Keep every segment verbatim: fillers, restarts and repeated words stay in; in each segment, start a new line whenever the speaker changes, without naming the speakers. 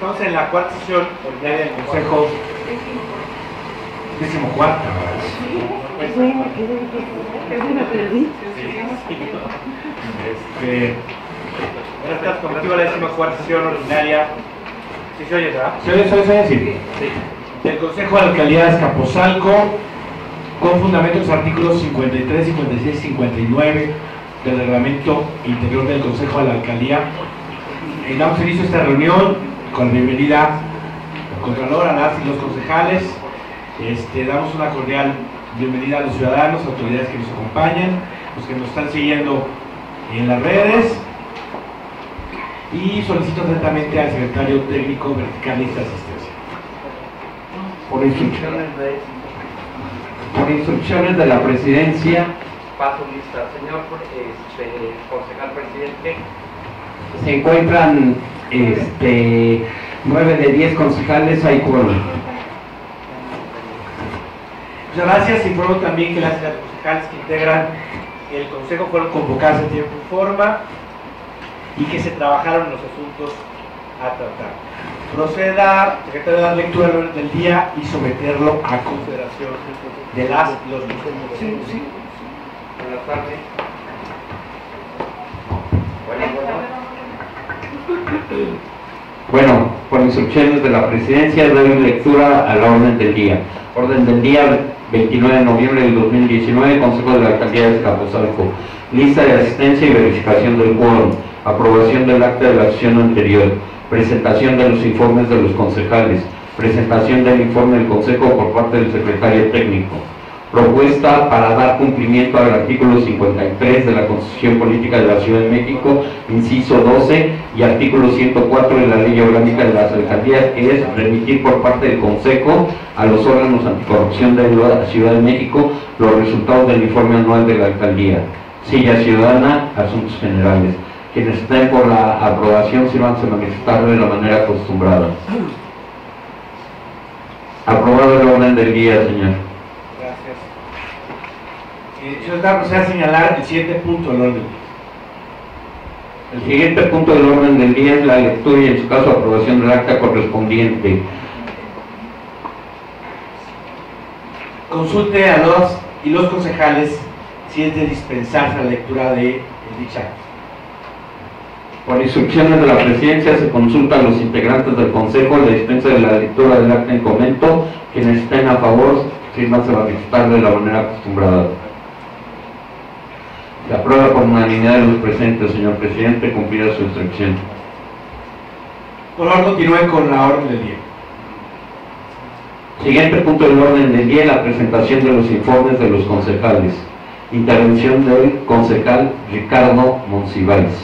Estamos en la cuarta sesión ordinaria del Consejo décimo cuarta, ¿verdad? Este, buenas tardes, con motivo de la décima cuarta sesión ordinaria. ¿Sí se oye, verdad?
¿Se oye, se oye, se oye? Sí.
Sí. Del Consejo de la Alcaldía de Azcapotzalco, con fundamento en los artículos cincuenta y tres, cincuenta y seis y cincuenta y nueve del Reglamento Interior del Consejo de la Alcaldía. Eh, damos inicio a esta reunión con la bienvenida al Contralor, a las y los concejales. Este, damos una cordial bienvenida a los ciudadanos, autoridades que nos acompañan, los que nos están siguiendo en las redes, y solicito atentamente al secretario técnico verificar lista de asistencia.
Por instrucciones de, por instrucciones de la presidencia,
paso lista, señor este, concejal presidente.
se encuentran este, nueve de diez concejales, hay quórum.
Muchas gracias. Informo también que las concejales que integran el Consejo fueron convocadas en tiempo y forma y que se trabajaron en los asuntos a tratar. Proceda, secretario, a dar lectura al orden del día y someterlo a consideración de las y los consejos.
Sí, sí. Buenas tardes. Bueno, bueno.
Bueno, por instrucciones de la presidencia doy lectura a la orden del día. Orden del día veintinueve de noviembre del dos mil diecinueve, Consejo de la Alcaldía de Azcapotzalco. Lista de asistencia y verificación del quórum. Aprobación del acta de la sesión anterior. Presentación de los informes de los concejales. Presentación del informe del Consejo por parte del secretario técnico. Propuesta para dar cumplimiento al artículo cincuenta y tres de la Constitución Política de la Ciudad de México, inciso doce, y artículo ciento cuatro de la Ley Orgánica de las Alcaldías, que es remitir por parte del Consejo a los órganos anticorrupción de la Ciudad de México los resultados del informe anual de la Alcaldía. Silla ciudadana, asuntos generales. Quienes estén por la aprobación sírvanse a manifestar de la manera acostumbrada. Aprobado el orden del día, señor.
Gracias. Eh, yo voy a proceder a señalar el siguiente punto del orden del día.
El siguiente punto del orden del día es la lectura y, en su caso, aprobación del acta correspondiente.
Consulte a los y los concejales si es de dispensarse la lectura de dicha acta.
Por instrucciones de la presidencia se consulta a los integrantes del Consejo la dispensa de la lectura del acta en comento. Quienes estén a favor, sírvanse a manifestar de la manera acostumbrada. Se aprueba por unanimidad de los presentes, señor presidente, cumplida su instrucción.
Por favor, continúen con la orden del día.
Siguiente punto del orden del día, la presentación de los informes de los concejales. Intervención del concejal Ricardo Monsiváis.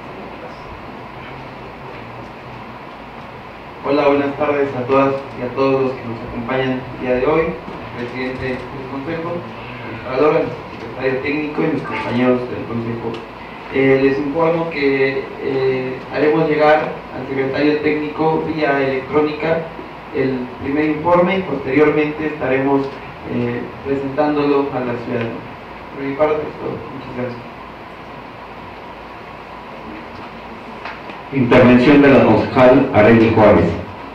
Hola, buenas tardes a todas y a todos los que nos acompañan el día de hoy, el presidente del Consejo, el Contralor, el secretario técnico y mis compañeros del Consejo. Eh, les informo que eh, haremos llegar al secretario técnico vía electrónica el primer informe y posteriormente estaremos eh, presentándolo a la ciudadanía. Por mi parte es todo. Muchas gracias.
Intervención de la concejal Arely Juárez.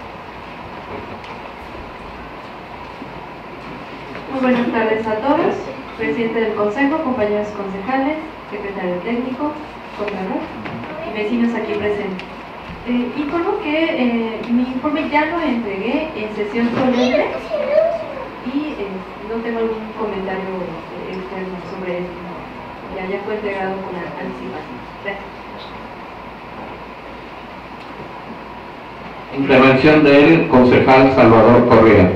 Muy buenas tardes a todos, presidente del Consejo, compañeros concejales, secretario técnico, contralor y vecinos aquí presentes. Eh, informo que eh, mi informe ya lo entregué en sesión solemne y eh, no tengo algún comentario eh, externo sobre esto. Ya, ya fue entregado con anticipación. Gracias.
Intervención del concejal Salvador Correa.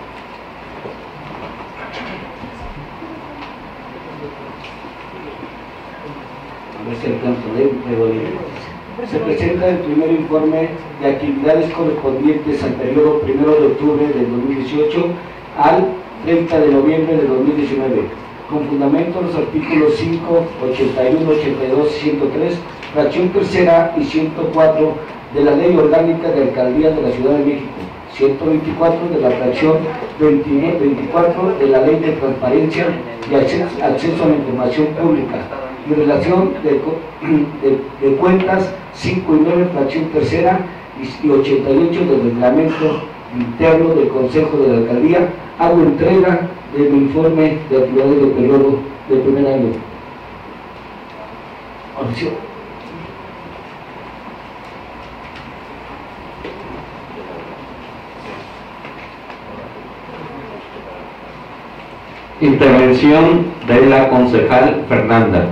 Se presenta el primer informe de actividades correspondientes al periodo primero de octubre del dos mil dieciocho al treinta de noviembre del dos mil diecinueve, con fundamento en los artículos cinco, ochenta y uno, ochenta y dos, ciento tres, fracción tercera y ciento cuatro de la Ley Orgánica de Alcaldías de la Ciudad de México, ciento veinticuatro de la fracción veinticuatro de la Ley de Transparencia y Acceso a la Información Pública, y relación de, de, de cuentas cinco y nueve, fracción tercera, y ochenta y ocho del reglamento interno del Consejo de la Alcaldía, hago entrega de mi informe de actividades del periodo del primer año. Audición.
Intervención de la concejal Fernanda.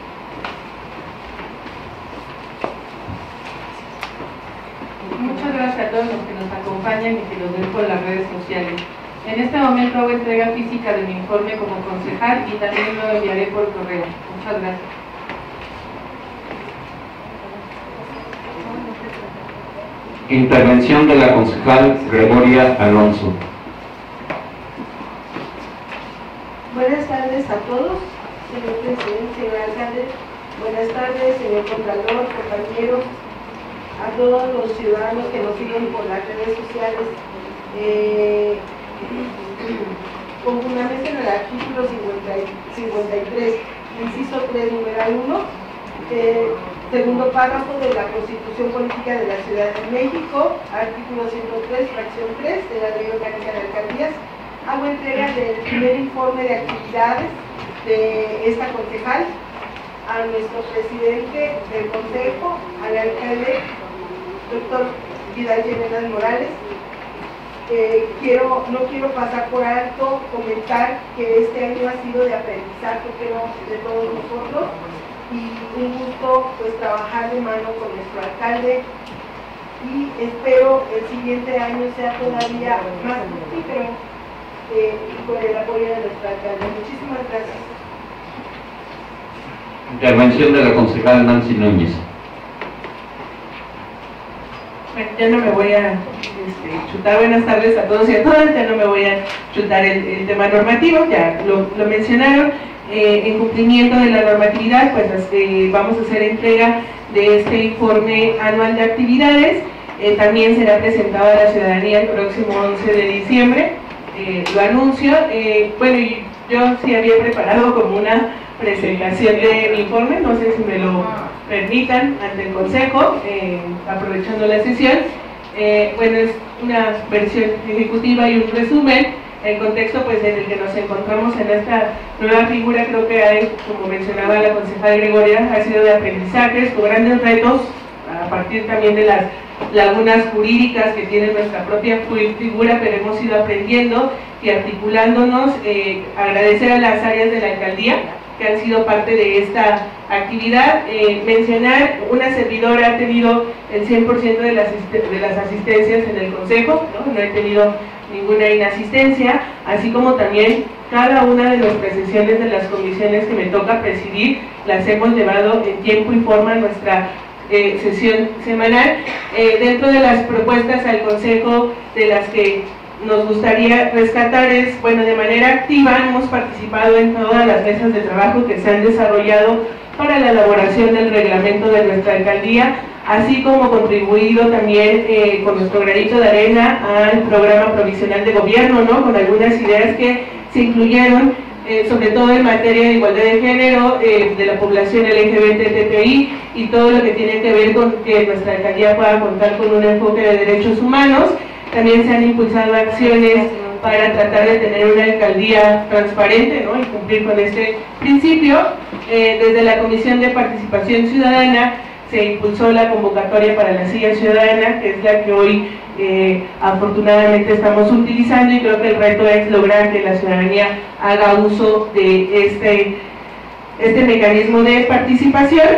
Muchas gracias a todos los que nos acompañan y que nos ven por las redes sociales. En este momento hago entrega física de mi informe como concejal y también lo enviaré por correo. Muchas gracias.
Intervención de la concejal Gregoria Alonso.
Buenas tardes a todos, señor presidente, señor alcalde. Buenas tardes, señor contralor, compañeros, a todos los ciudadanos que nos siguen por las redes sociales. Eh, con fundamento en el artículo cincuenta y tres, inciso tres, numeral uno, eh, segundo párrafo de la Constitución Política de la Ciudad de México, artículo ciento tres, fracción tres de la Ley Orgánica de Alcaldías, hago entrega del primer informe de actividades de esta concejal a nuestro presidente del consejo, al alcalde, doctor Vidal Llenas Morales. Eh, quiero, no quiero pasar por alto comentar que este año ha sido de aprendizaje, creo, de todos nosotros, y un gusto pues trabajar de mano con nuestro alcalde, y espero el siguiente año sea todavía más fructífero eh, y con el apoyo de nuestro alcalde. Muchísimas gracias.
Intervención de la concejal Nancy Núñez.
Bueno, ya no me voy a este, chutar, buenas tardes a todos y a todas, ya no me voy a chutar el, el tema normativo, ya lo, lo mencionaron. Eh, en cumplimiento de la normatividad, pues eh, vamos a hacer entrega de este informe anual de actividades. Eh, también será presentado a la ciudadanía el próximo once de diciembre, eh, lo anuncio. Eh, bueno, y yo sí había preparado como una presentación de mi informe, no sé si me lo permitan ante el consejo, eh, aprovechando la sesión. Eh, bueno, es una versión ejecutiva y un resumen. El contexto pues en el que nos encontramos en esta nueva figura, creo que hay, como mencionaba la concejal Gregoria, ha sido de aprendizajes con grandes retos a partir también de las lagunas jurídicas que tiene nuestra propia figura, pero hemos ido aprendiendo y articulándonos. Eh, agradecer a las áreas de la alcaldía que han sido parte de esta actividad. Eh, mencionar, una servidora ha tenido el cien por ciento de las, de las asistencias en el consejo, ¿no? No he tenido ninguna inasistencia, así como también cada una de nuestras sesiones de las comisiones que me toca presidir, las hemos llevado en tiempo y forma a nuestra eh, sesión semanal. Eh, dentro de las propuestas al consejo de las que nos gustaría rescatar es, bueno, de manera activa hemos participado en todas las mesas de trabajo que se han desarrollado para la elaboración del reglamento de nuestra alcaldía, así como contribuido también eh, con nuestro granito de arena al programa provisional de gobierno, ¿no? Con algunas ideas que se incluyeron, eh, sobre todo en materia de igualdad de género, eh, de la población L G B T T I y todo lo que tiene que ver con que nuestra alcaldía pueda contar con un enfoque de derechos humanos. También se han impulsado acciones para tratar de tener una alcaldía transparente, ¿no? Y cumplir con este principio. Eh, desde la Comisión de Participación Ciudadana se impulsó la convocatoria para la silla ciudadana, que es la que hoy eh, afortunadamente estamos utilizando, y creo que el reto es lograr que la ciudadanía haga uso de este, este mecanismo de participación.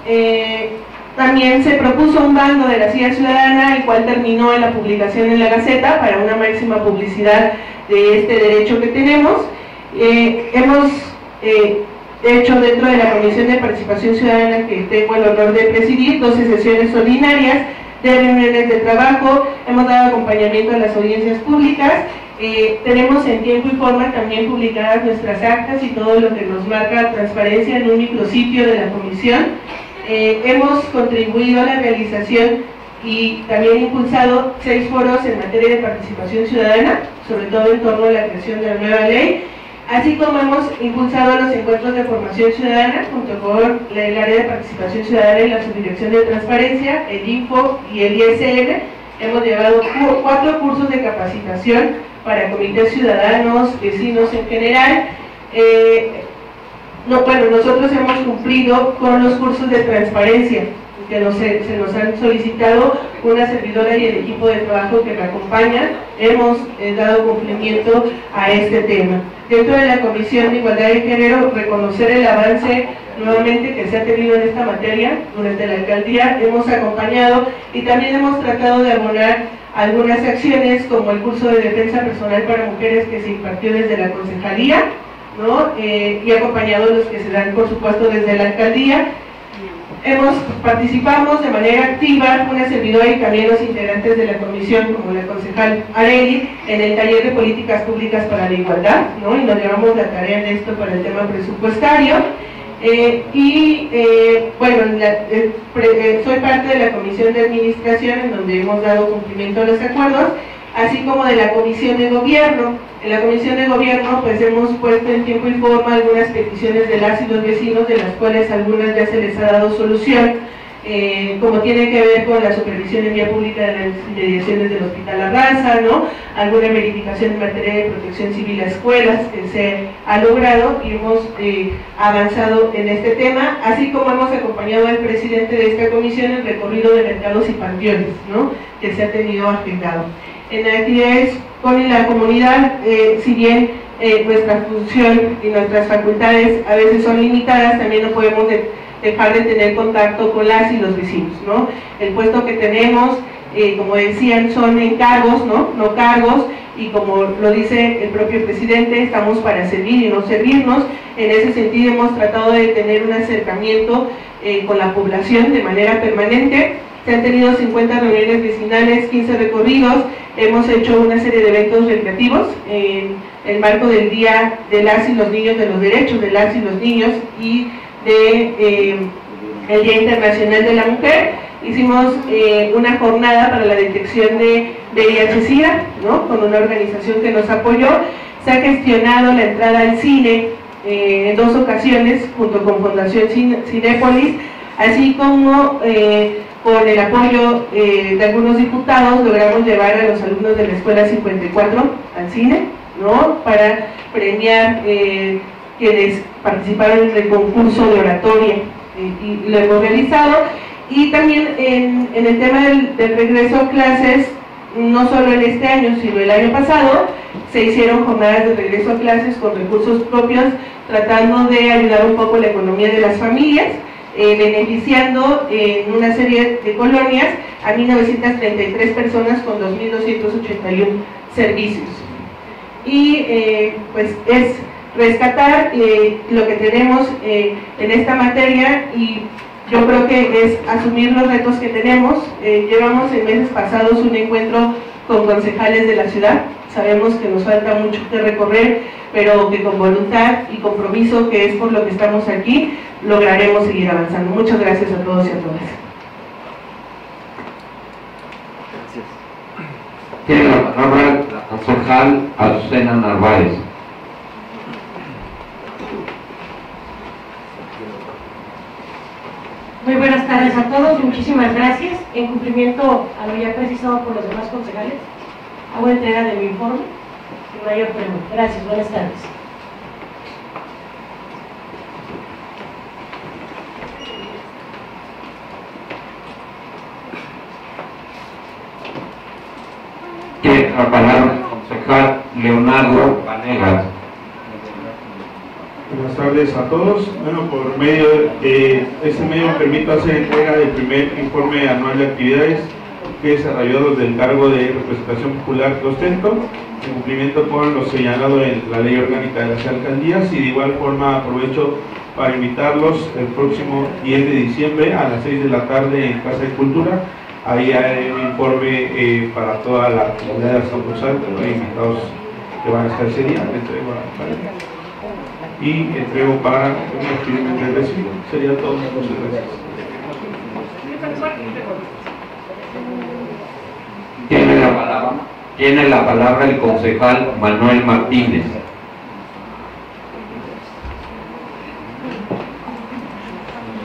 Eh, También se propuso un bando de la silla ciudadana, el cual terminó en la publicación en la Gaceta para una máxima publicidad de este derecho que tenemos. Eh, hemos eh, hecho dentro de la Comisión de Participación Ciudadana, que tengo el honor de presidir, doce sesiones ordinarias de reuniones de trabajo, hemos dado acompañamiento a las audiencias públicas, eh, tenemos en tiempo y forma también publicadas nuestras actas y todo lo que nos marca transparencia en un micrositio de la Comisión. Eh, hemos contribuido a la realización y también impulsado seis foros en materia de participación ciudadana, sobre todo en torno a la creación de la nueva ley, así como hemos impulsado los encuentros de formación ciudadana junto con el área de participación ciudadana y la subdirección de transparencia, el Info y el I S N. Hemos llevado cuatro cursos de capacitación para comités ciudadanos, vecinos en general. Eh, no, bueno, nosotros hemos cumplido con los cursos de transparencia que nos, se nos han solicitado una servidora y el equipo de trabajo que me acompaña. Hemos eh, dado cumplimiento a este tema. Dentro de la Comisión de Igualdad de Género, reconocer el avance nuevamente que se ha tenido en esta materia durante la alcaldía. Hemos acompañado y también hemos tratado de abonar algunas acciones como el curso de defensa personal para mujeres que se impartió desde la concejalía, ¿no? Eh, y acompañado los que se dan, por supuesto, desde la alcaldía. Hemos, participamos de manera activa, una servidora y también los integrantes de la comisión, como la concejal Areli, en el taller de políticas públicas para la igualdad, ¿no? Y nos llevamos la tarea de esto para el tema presupuestario. Eh, y eh, bueno, la, eh, pre, eh, soy parte de la comisión de administración en donde hemos dado cumplimiento a los acuerdos, así como de la comisión de gobierno. En la comisión de gobierno pues hemos puesto en tiempo y forma algunas peticiones de las y los vecinos, de las cuales algunas ya se les ha dado solución, eh, como tiene que ver con la supervisión en vía pública de las inmediaciones del Hospital La Raza, ¿no? Alguna verificación en materia de protección civil a escuelas que se ha logrado y hemos eh, avanzado en este tema, así como hemos acompañado al presidente de esta comisión en el recorrido de mercados y panteones, ¿no? Que se ha tenido agendado. En actividades con la comunidad, eh, si bien eh, nuestra función y nuestras facultades a veces son limitadas, también no podemos de, dejar de tener contacto con las y los vecinos, ¿no? El puesto que tenemos, eh, como decían, son encargos, ¿no? No cargos, y como lo dice el propio presidente, estamos para servir y no servirnos. En ese sentido hemos tratado de tener un acercamiento eh, con la población de manera permanente. Se han tenido cincuenta reuniones vecinales, quince recorridos, hemos hecho una serie de eventos recreativos en el marco del Día de las y los Niños, de los Derechos de las y los Niños y de eh, el Día Internacional de la Mujer. Hicimos eh, una jornada para la detección de V I H SIDA, ¿no? Con una organización que nos apoyó. Se ha gestionado la entrada al cine eh, en dos ocasiones junto con Fundación Cinépolis, así como eh, con el apoyo eh, de algunos diputados logramos llevar a los alumnos de la Escuela cincuenta y cuatro al cine, ¿no? Para premiar eh, quienes participaron en el concurso de oratoria, eh, y lo hemos realizado. Y también en, en el tema del, del regreso a clases, no solo en este año, sino el año pasado, se hicieron jornadas de regreso a clases con recursos propios, tratando de ayudar un poco la economía de las familias, Eh, beneficiando en una serie de colonias a mil novecientas treinta y tres personas con dos mil doscientos ochenta y uno servicios. Y eh, pues es rescatar eh, lo que tenemos eh, en esta materia, y yo creo que es asumir los retos que tenemos. Eh, llevamos en meses pasados un encuentro con concejales de la ciudad. Sabemos que nos falta mucho que recorrer, pero que con voluntad y compromiso, que es por lo que estamos aquí, lograremos seguir avanzando. Muchas gracias a todos y a todas.
Tiene la palabra la concejal Azucena Narváez.
Muy buenas tardes a todos, muchísimas gracias. En cumplimiento a lo ya precisado por los demás concejales, hago entrega de mi informe sin mayor pregunta. Gracias, buenas tardes.
Tiene la palabra el concejal Leonardo Vanegas.
Buenas tardes a todos. Bueno, por medio de este medio me permito hacer entrega del primer informe anual de actividades que he desarrollado desde el cargo de representación popular que ostento, en cumplimiento con lo señalado en la ley orgánica de las alcaldías, y de igual forma aprovecho para invitarlos el próximo diez de diciembre a las seis de la tarde en Casa de Cultura. Ahí hay un informe eh, para toda la comunidad de Azcapotzalco. Hay invitados que van a estar ese día. Le entrego a la y entrego para un experimento de recibo. Sería todo. Muchas gracias.
Tiene la palabra, tiene la palabra el concejal Manuel Martínez.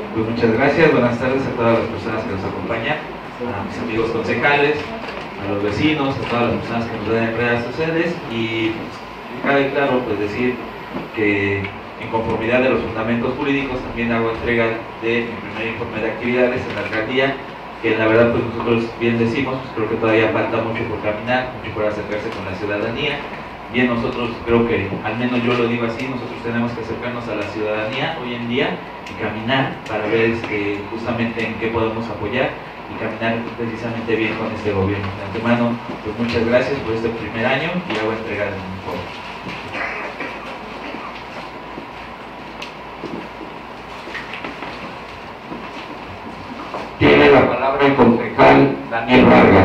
Pues muchas gracias, buenas tardes a todas las personas que nos acompañan, a mis amigos concejales, a los vecinos, a todas las personas que nos dan entrega a sus sedes, y cabe claro pues decir que en conformidad de los fundamentos jurídicos también hago entrega de mi primer informe de actividades en la alcaldía, que la verdad pues nosotros bien decimos, pues creo que todavía falta mucho por caminar, mucho por acercarse con la ciudadanía. Bien, nosotros creo que, al menos yo lo digo así, nosotros tenemos que acercarnos a la ciudadanía hoy en día y caminar para ver este, justamente en qué podemos apoyar y caminar precisamente bien con este gobierno. De antemano, pues muchas gracias por este primer año y hago entrega de mi informe.
Tiene la palabra el concejal Daniel Vargas.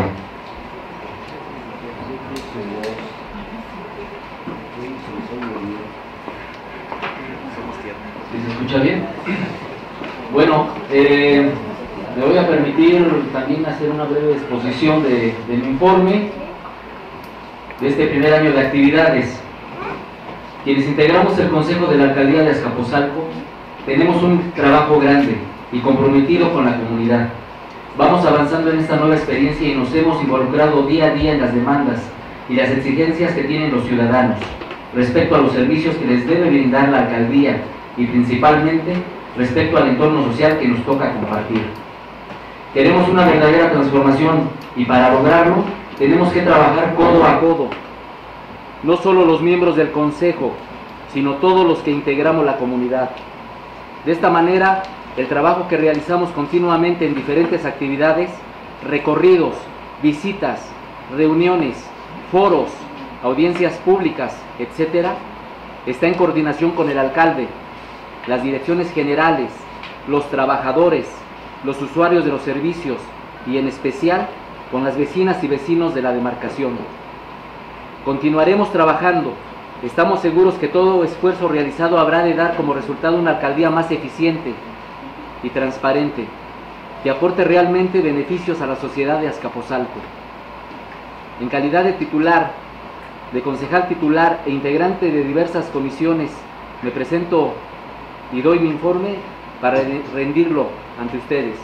¿Se escucha bien? Bueno, eh, me voy a permitir también hacer una breve exposición de, de mi informe de este primer año de actividades. Quienes integramos el Consejo de la Alcaldía de Azcapotzalco tenemos un trabajo grande y comprometido con la comunidad. Vamos avanzando en esta nueva experiencia y nos hemos involucrado día a día en las demandas y las exigencias que tienen los ciudadanos respecto a los servicios que les debe brindar la alcaldía y principalmente respecto al entorno social que nos toca compartir. Queremos una verdadera transformación y para lograrlo tenemos que trabajar codo a codo, no solo los miembros del Consejo, sino todos los que integramos la comunidad. De esta manera, el trabajo que realizamos continuamente en diferentes actividades, recorridos, visitas, reuniones, foros, audiencias públicas, etcétera, está en coordinación con el alcalde, las direcciones generales, los trabajadores, los usuarios de los servicios y en especial con las vecinas y vecinos de la demarcación. Continuaremos trabajando. Estamos seguros que todo esfuerzo realizado habrá de dar como resultado una alcaldía más eficiente y transparente, que aporte realmente beneficios a la sociedad de Azcapotzalco. En calidad de titular, de concejal titular e integrante de diversas comisiones, me presento y doy mi informe para rendirlo ante ustedes.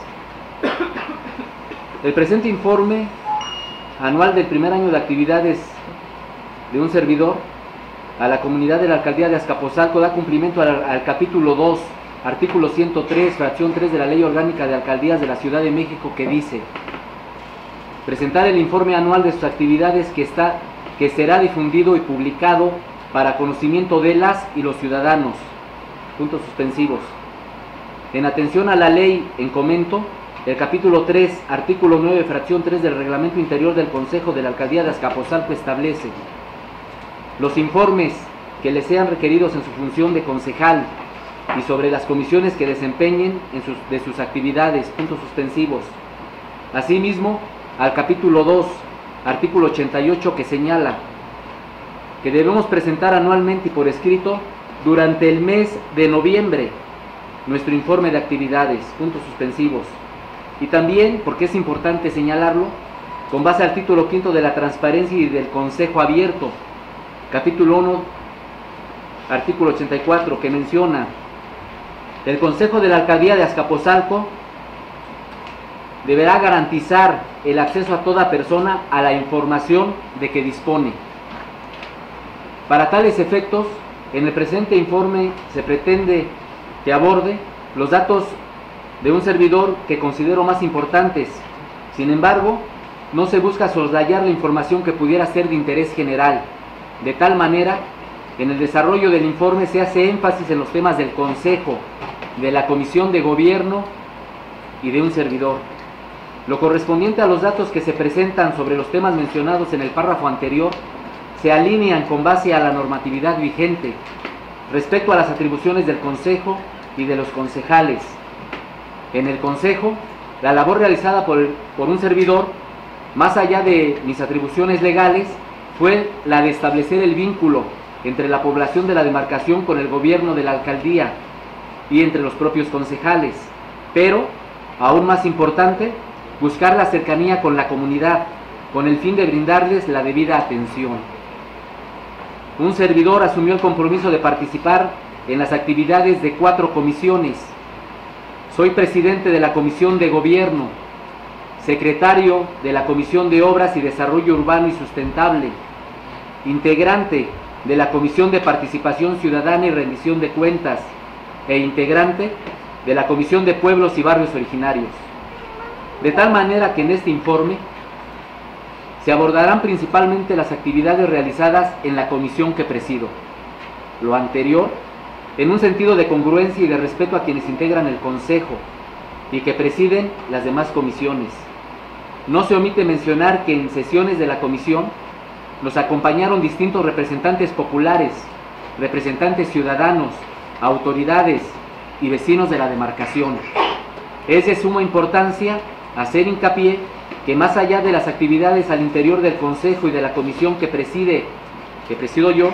El presente informe anual del primer año de actividades de un servidor a la comunidad de la alcaldía de Azcapotzalco da cumplimiento al, al capítulo dos, artículo ciento tres, fracción tres de la Ley Orgánica de Alcaldías de la Ciudad de México, que dice: presentar el informe anual de sus actividades que, está, que será difundido y publicado para conocimiento de las y los ciudadanos. Puntos suspensivos. En atención a la ley en comento, el capítulo tres, artículo nueve, fracción tres del Reglamento Interior del Consejo de la Alcaldía de Azcapotzalco establece: los informes que les sean requeridos en su función de concejal y sobre las comisiones que desempeñen en sus, de sus actividades, puntos suspensivos. Asimismo, al capítulo dos, artículo ochenta y ocho, que señala que debemos presentar anualmente y por escrito durante el mes de noviembre nuestro informe de actividades, puntos suspensivos. Y también, porque es importante señalarlo, con base al título quinto de la transparencia y del Consejo Abierto, capítulo uno, artículo ochenta y cuatro, que menciona: el Consejo de la Alcaldía de Azcapotzalco deberá garantizar el acceso a toda persona a la información de que dispone. Para tales efectos, en el presente informe se pretende que aborde los datos de un servidor que considero más importantes. Sin embargo, no se busca soslayar la información que pudiera ser de interés general. De tal manera, en el desarrollo del informe se hace énfasis en los temas del Consejo, de la Comisión de Gobierno y de un servidor. Lo correspondiente a los datos que se presentan sobre los temas mencionados en el párrafo anterior se alinean con base a la normatividad vigente respecto a las atribuciones del Consejo y de los concejales. En el Consejo, la labor realizada por, por un servidor, más allá de mis atribuciones legales, fue la de establecer el vínculo entre la población de la demarcación con el gobierno de la alcaldía y entre los propios concejales, pero, aún más importante, buscar la cercanía con la comunidad, con el fin de brindarles la debida atención. Un servidor asumió el compromiso de participar en las actividades de cuatro comisiones, Soy presidente de la Comisión de Gobierno, secretario de la Comisión de Obras y Desarrollo Urbano y Sustentable, integrante de la Comisión de Participación Ciudadana y Rendición de Cuentas e integrante de la Comisión de Pueblos y Barrios Originarios. De tal manera que en este informe se abordarán principalmente las actividades realizadas en la comisión que presido. Lo anterior, en un sentido de congruencia y de respeto a quienes integran el Consejo y que presiden las demás comisiones. No se omite mencionar que en sesiones de la comisión nos acompañaron distintos representantes populares, representantes ciudadanos, autoridades y vecinos de la demarcación. Es de suma importancia hacer hincapié que más allá de las actividades al interior del Consejo y de la comisión que preside, que presido yo,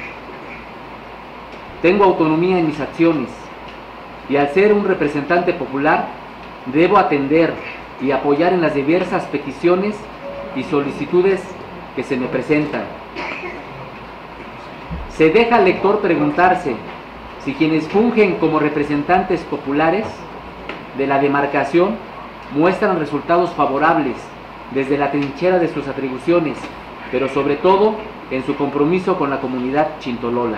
tengo autonomía en mis acciones y al ser un representante popular debo atender y apoyar en las diversas peticiones y solicitudes que se me presentan. Se deja al lector preguntarse si quienes fungen como representantes populares de la demarcación muestran resultados favorables desde la trinchera de sus atribuciones, pero sobre todo en su compromiso con la comunidad chintolola.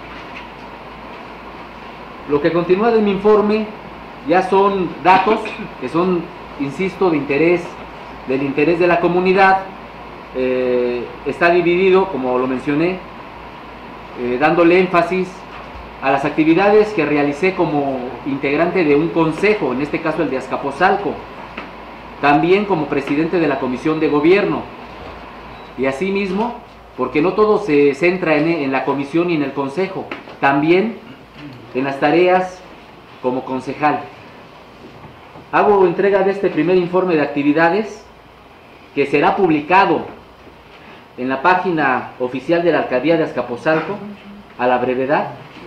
Lo que continúa de mi informe ya son datos que son, insisto, de interés, del interés de la comunidad. Eh, está dividido, como lo mencioné, eh, dándole énfasis a las actividades que realicé como integrante de un consejo, en este caso el de Azcapotzalco, también como presidente de la Comisión de Gobierno, y asimismo, porque no todo se centra en, en la comisión y en el consejo, también en las tareas como concejal. Hago entrega de este primer informe de actividades que será publicado en la página oficial de la Alcaldía de Azcapotzalco a la brevedad.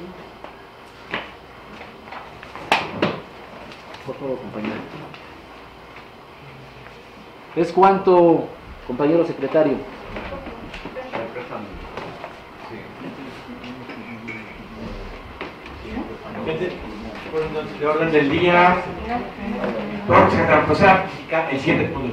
Por favor, compañero. Es cuanto, compañero secretario.
De orden del día, o sea, el siguiente punto.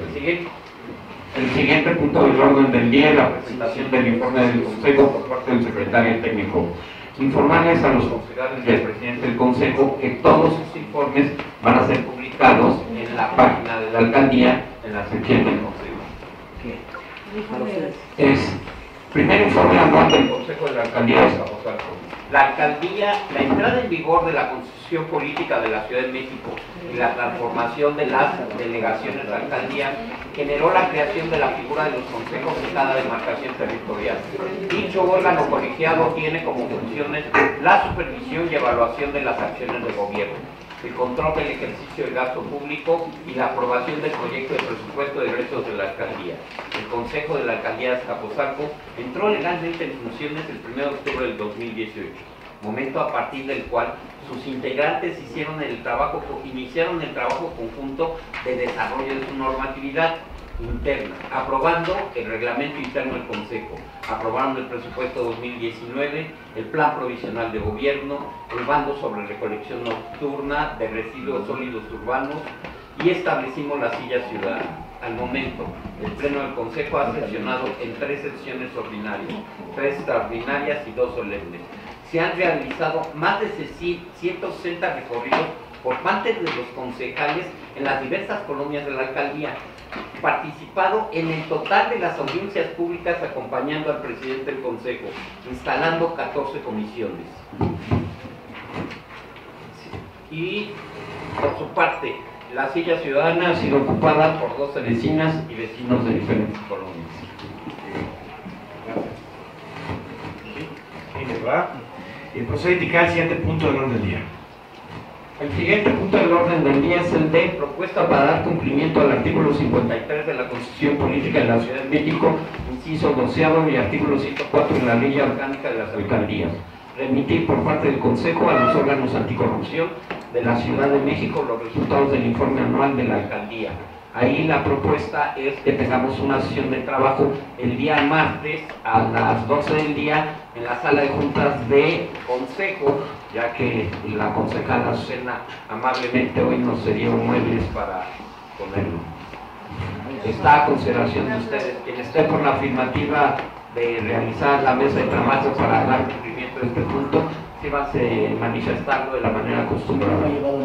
El siguiente punto del orden del día es la presentación del informe del Consejo por parte del secretario técnico. Informarles a los concejales y al presidente del Consejo que todos sus informes van a ser publicados en la página de la alcaldía, en la sección del Consejo. Es primer informe anual del Consejo de la Alcaldía de Azcapotzalco.
La alcaldía, la entrada en vigor de la Constitución Política de la Ciudad de México y la transformación de las delegaciones de la alcaldía generó la creación de la figura de los consejos de cada demarcación territorial. Dicho órgano colegiado tiene como funciones la supervisión y evaluación de las acciones de gobierno, el control del ejercicio del gasto público y la aprobación del proyecto de presupuesto de egresos de la alcaldía. El Consejo de la Alcaldía de Azcapotzalco entró legalmente en funciones el primero de octubre del dos mil dieciocho, momento a partir del cual sus integrantes hicieron el trabajo, iniciaron el trabajo conjunto de desarrollo de su normatividad interna, aprobando el reglamento interno del Consejo, aprobando el presupuesto dos mil diecinueve, el plan provisional de gobierno, el bando sobre recolección nocturna de residuos sólidos urbanos y establecimos la silla ciudadana. Al momento, el Pleno del Consejo ha sesionado en tres sesiones ordinarias, tres extraordinarias y dos solemnes. Se han realizado más de ciento sesenta recorridos por parte de los concejales en las diversas colonias de la alcaldía, participado en el total de las audiencias públicas acompañando al presidente del Consejo, instalando catorce comisiones. Y por su parte, la silla ciudadana ha sido ocupada por doce vecinas y vecinos de diferentes colonias.
Y procede a indicar el siguiente punto del orden del día.
El siguiente punto del orden del día es el de propuesta para dar cumplimiento al artículo cincuenta y tres de la Constitución Política de la Ciudad de México, inciso doceavo y artículo ciento cuatro de la Ley Orgánica de las Alcaldías. Remitir por parte del Consejo a los órganos anticorrupción de la Ciudad de México los resultados del informe anual de la alcaldía. Ahí la propuesta es que tengamos una sesión de trabajo el día martes a las doce del día en la sala de juntas de Consejo
ya que la concejala Azucena amablemente hoy nos cedió muebles para ponerlo. Está a consideración de ustedes. Quien esté por la afirmativa de realizar la mesa de trabajo para dar cumplimiento de este punto, sí va a se manifestarlo de la manera acostumbrada.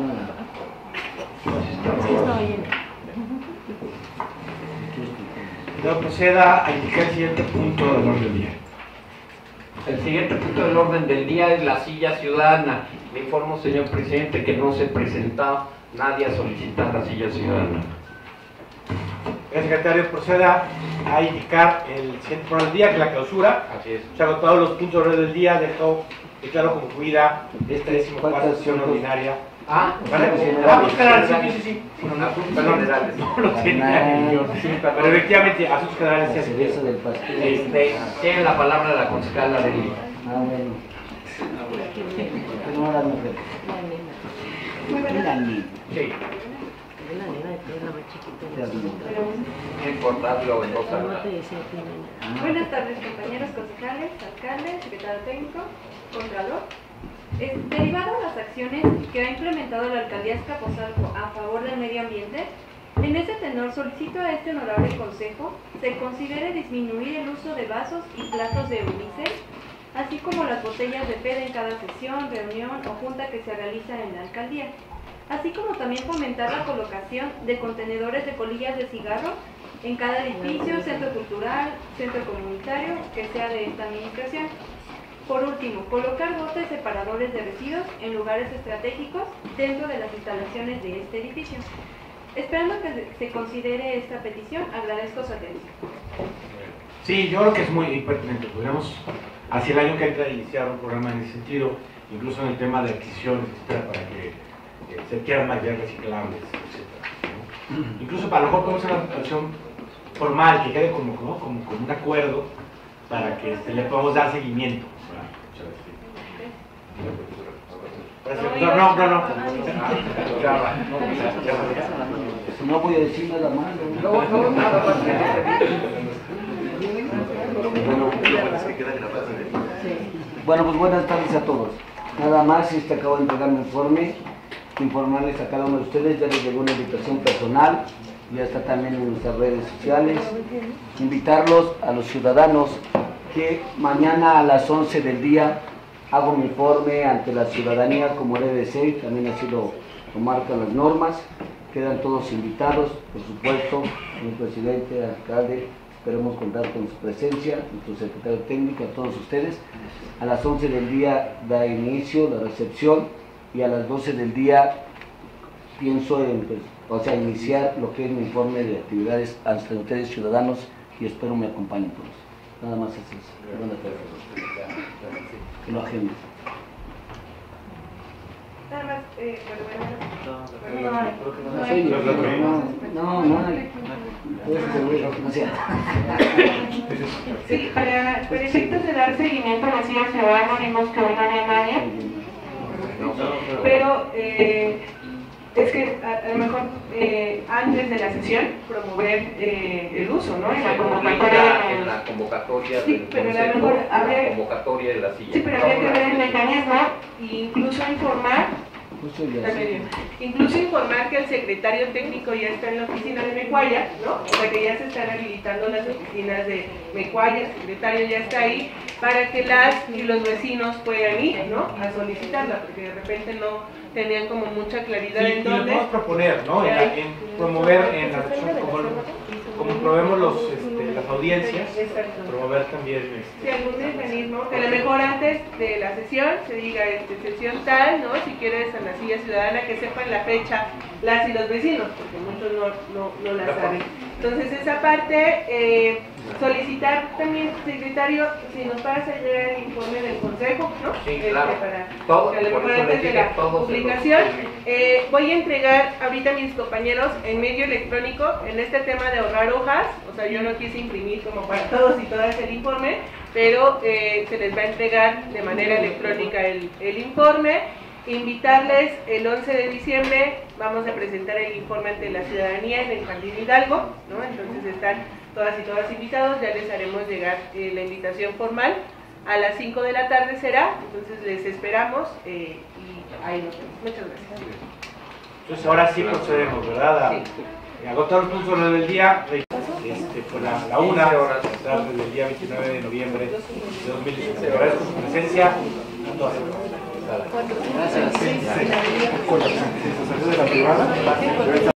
Luego proceda a indicar el siguiente punto del orden del día.
El siguiente punto del orden del día es la silla ciudadana. Le informo, señor presidente, que no se presentó nadie a solicitar la silla ciudadana.
El secretario proceda a indicar el siguiente punto del día, que es la clausura.
Así es.
Se han agotado los puntos del orden del día, dejó declaro concluida esta decimocuarta sesión ordinaria.
Ah,
¿vale? Ah, pues generales, sí, sí, sí. Perdón,
generales.
no lo tenía yo. Pero efectivamente, asuntos generales sí hacen eso.
Este, tiene la palabra la concejala de Lima.
Ah, bueno. No, la mujer.
Muy buenas.
Sí. No importa, hazlo en voz alta.
Buenas tardes, compañeros concejales, alcaldes, secretario técnico, contralor. Eh, derivado de las acciones que ha implementado la alcaldía Azcapotzalco a favor del medio ambiente, en ese tenor solicito a este honorable consejo se considere disminuir el uso de vasos y platos de unicel, así como las botellas de P E T en cada sesión, reunión o junta que se realiza en la alcaldía, así como también fomentar la colocación de contenedores de colillas de cigarro en cada edificio, centro cultural, centro comunitario que sea de esta administración. Por último, colocar botes separadores de residuos en lugares estratégicos dentro de las instalaciones de este edificio. Esperando que se considere esta petición, agradezco su atención.
Sí, yo creo que es muy pertinente. Podríamos, hacia el año que entra, iniciar un programa en ese sentido, incluso en el tema de adquisiciones, etcétera, para que eh, se adquieran materiales reciclables, etcétera, ¿no? Incluso para lo mejor podemos hacer una situación formal, que quede como, ¿no? como, como un acuerdo para que este, le podamos dar seguimiento. No, no, no, no.
No voy a decir nada más.
No, no, nada más.
Bueno, pues buenas tardes a todos. Nada más, este acabo de entregar mi informe, informarles a cada uno de ustedes, ya les llegó una invitación personal, ya está también en nuestras redes sociales. Invitarlos a los ciudadanos que mañana a las once del día hago mi informe ante la ciudadanía como debe ser, también así lo, lo marcan las normas. Quedan todos invitados, por supuesto, señor presidente, alcalde, esperemos contar con su presencia, nuestro secretario técnico, a todos ustedes. A las once del día da inicio la recepción y a las doce del día pienso en, pues, o sea, iniciar lo que es mi informe de actividades ante ustedes ciudadanos y espero me acompañen todos. Nada más así es. Buenas tardes. Que lo agenden.
Nada más, eh, bueno,
bueno, no, no, no,
Sí, para, para efectos de dar seguimiento a la silla ciudadana, vimos que hoy no había nadie, pero eh, es que a, a lo mejor eh, antes de la sesión promover eh, el uso, ¿no? En la convocatoria.
En la convocatoria
Sí,
del
pero a lo
consejo,
mejor
en la
habría-
convocatoria de la silla.
Sí, pero habría que ver el mecanismo e incluso informar,
Justo ya
está medio, incluso informar que el secretario técnico ya está en la oficina de Mecuaya, ¿no? O sea que ya se están habilitando las oficinas de Mecuaya, el secretario ya está ahí, para que las y los vecinos puedan ir, ¿no? A solicitarla, porque de repente no tenían como mucha claridad
Sí,
en
y lo
dónde.
podemos proponer, ¿no? En, la- en promover en la sección, como, como promovemos los, este, las audiencias,
Exacto.
promover también este,
Sí, algún mecanismo, que a lo mejor antes de la sesión se diga este, sesión tal, ¿no? Si quieres en la silla ciudadana, que sepan la fecha las y los vecinos, porque muchos no, no, no la saben. Entonces esa parte, eh, solicitar también, secretario, si nos pasa llegar el informe del consejo, ¿no?
Sí,
Este,
claro.
para
Todo,
que a lo
por
mejor
eso les
antes de
dije,
la
todo se lo-
publicación. Eh, voy a entregar ahorita a mis compañeros en medio electrónico en este tema de ahorrar hojas, o sea, yo no quise imprimir como para todos y todas el informe, pero eh, se les va a entregar de manera electrónica el, el informe. Invitarles el once de diciembre, vamos a presentar el informe ante la ciudadanía en el Jardín Hidalgo, ¿no? Entonces están todas y todas invitados, ya les haremos llegar eh, la invitación formal a las cinco de la tarde será, entonces les esperamos eh, y ahí nos vemos. Muchas gracias.
Entonces ahora sí procedemos, ¿verdad? A,
Sí.
a agotar los puntos del día, este, por la, la una hora tarde del día veintinueve de noviembre de dos mil diecinueve. Agradezco su presencia a todas. Gracias.